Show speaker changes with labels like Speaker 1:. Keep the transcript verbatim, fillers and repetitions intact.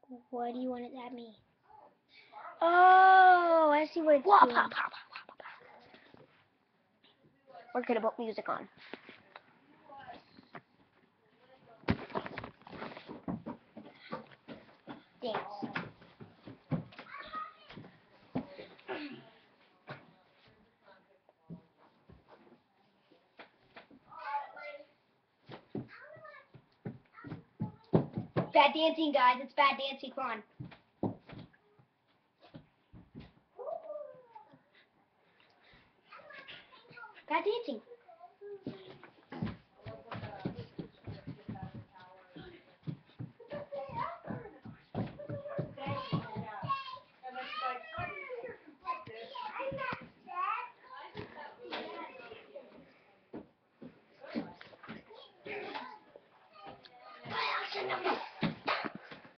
Speaker 1: What do you want it at me? Oh, I see what it's
Speaker 2: Wah,
Speaker 1: doing.
Speaker 2: pop, pop, pop, pop, pop. We're gonna put music on.
Speaker 1: Dance. Bad dancing, guys. It's bad dancing. Come on. Bad dancing.